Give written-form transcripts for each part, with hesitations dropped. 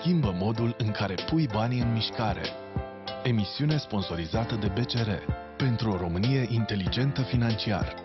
Schimbă modul în care pui banii în mișcare. Emisiune sponsorizată de BCR pentru o Românie inteligentă financiar.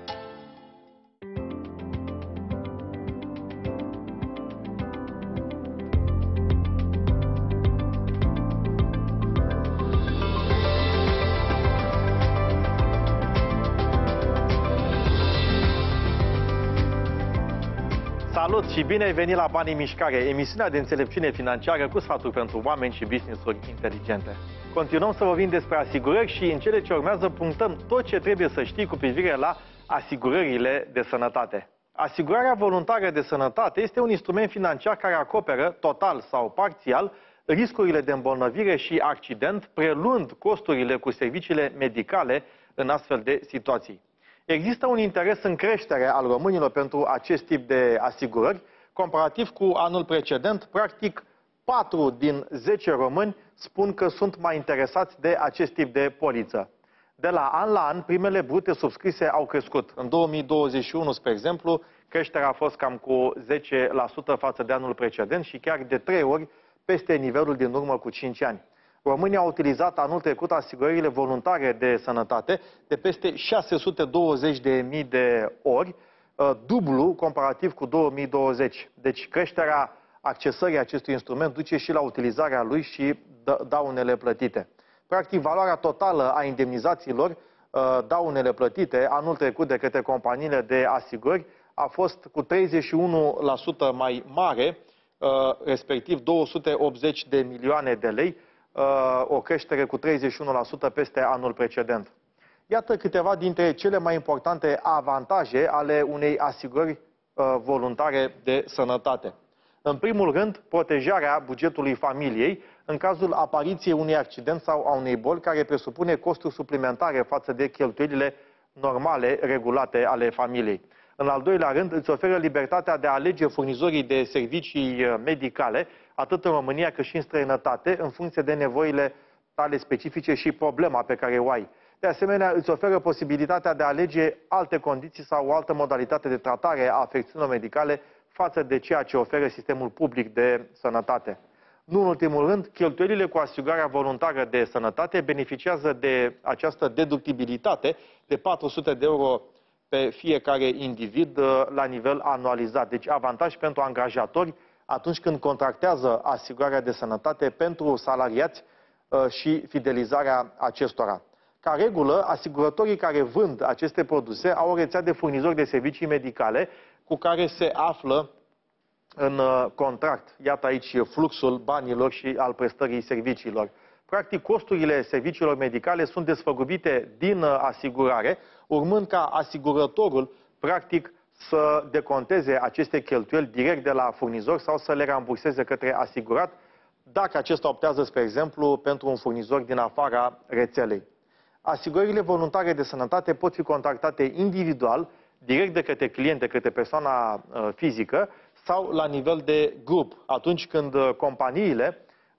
Salut și bine ai venit la Banii în Mișcare, emisiunea de înțelepciune financiară cu sfaturi pentru oameni și business-uri inteligente. Continuăm să vorbim despre asigurări și în cele ce urmează punctăm tot ce trebuie să știi cu privire la asigurările de sănătate. Asigurarea voluntară de sănătate este un instrument financiar care acoperă, total sau parțial, riscurile de îmbolnăvire și accident, preluând costurile cu serviciile medicale în astfel de situații. Există un interes în creștere al românilor pentru acest tip de asigurări. Comparativ cu anul precedent, practic 4 din 10 români spun că sunt mai interesați de acest tip de poliță. De la an, primele brute subscrise au crescut. În 2021, spre exemplu, creșterea a fost cam cu 10% față de anul precedent și chiar de 3 ori peste nivelul din urmă cu 5 ani. România a utilizat anul trecut asigurările voluntare de sănătate de peste 620.000 de ori, dublu comparativ cu 2020. Deci creșterea accesării acestui instrument duce și la utilizarea lui și daunele plătite. Practic, valoarea totală a indemnizațiilor, daunele plătite anul trecut de către companiile de asigurări a fost cu 31% mai mare, respectiv 280 de milioane de lei, o creștere cu 31% peste anul precedent. Iată câteva dintre cele mai importante avantaje ale unei asigurări voluntare de sănătate. În primul rând, protejarea bugetului familiei în cazul apariției unui accident sau a unei boli care presupune costuri suplimentare față de cheltuielile normale, regulate ale familiei. În al doilea rând, îți oferă libertatea de a alege furnizorii de servicii medicale, atât în România cât și în străinătate, în funcție de nevoile tale specifice și problema pe care o ai. De asemenea, îți oferă posibilitatea de a alege alte condiții sau o altă modalitate de tratare a afecțiunilor medicale față de ceea ce oferă sistemul public de sănătate. Nu în ultimul rând, cheltuielile cu asigurarea voluntară de sănătate beneficiază de această deductibilitate de 400 de euro pe fiecare individ la nivel anualizat. Deci avantaj pentru angajatori atunci când contractează asigurarea de sănătate pentru salariați și fidelizarea acestora. Ca regulă, asigurătorii care vând aceste produse au o rețea de furnizori de servicii medicale cu care se află în contract. Iată aici fluxul banilor și al prestării serviciilor. Practic, costurile serviciilor medicale sunt desfăgubite din asigurare, urmând ca asigurătorul, practic, să deconteze aceste cheltuieli direct de la furnizor sau să le ramburseze către asigurat, dacă acesta optează, spre exemplu, pentru un furnizor din afara rețelei. Asigurările voluntare de sănătate pot fi contractate individual, direct de către client, de către persoana fizică, sau la nivel de grup, atunci când companiile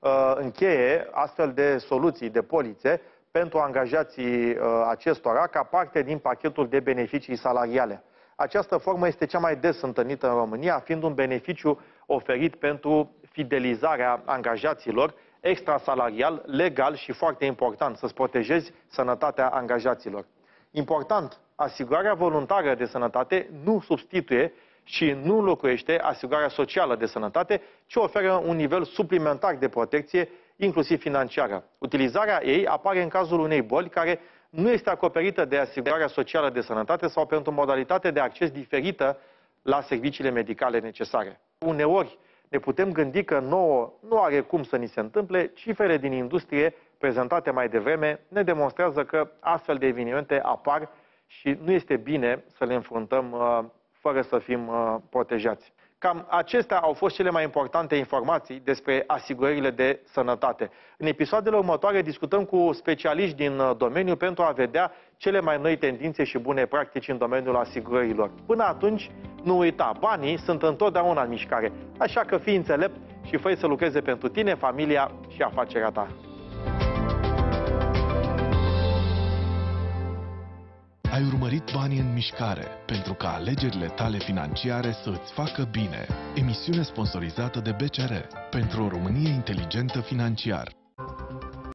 încheie astfel de soluții, de polițe, pentru angajații acestora, ca parte din pachetul de beneficii salariale. Această formă este cea mai des întâlnită în România, fiind un beneficiu oferit pentru fidelizarea angajaților, extrasalarial, legal și foarte important, să-ți protejezi sănătatea angajaților. Important, asigurarea voluntară de sănătate nu substituie și nu înlocuiește asigurarea socială de sănătate, ci oferă un nivel suplimentar de protecție, inclusiv financiară. Utilizarea ei apare în cazul unei boli care nu este acoperită de asigurarea socială de sănătate sau pentru modalitate de acces diferită la serviciile medicale necesare. Uneori ne putem gândi că nouă nu are cum să ni se întâmple, cifrele din industrie prezentate mai devreme ne demonstrează că astfel de evenimente apar și nu este bine să le înfruntăm fără să fim protejați. Cam acestea au fost cele mai importante informații despre asigurările de sănătate. În episoadele următoare discutăm cu specialiști din domeniu pentru a vedea cele mai noi tendințe și bune practici în domeniul asigurărilor. Până atunci, nu uita, banii sunt întotdeauna în mișcare, așa că fii înțelept și fă-i să lucreze pentru tine, familia și afacerea ta. Ai urmărit Banii în mișcare pentru ca alegerile tale financiare să îți facă bine. Emisiune sponsorizată de BCR pentru o Românie inteligentă financiar.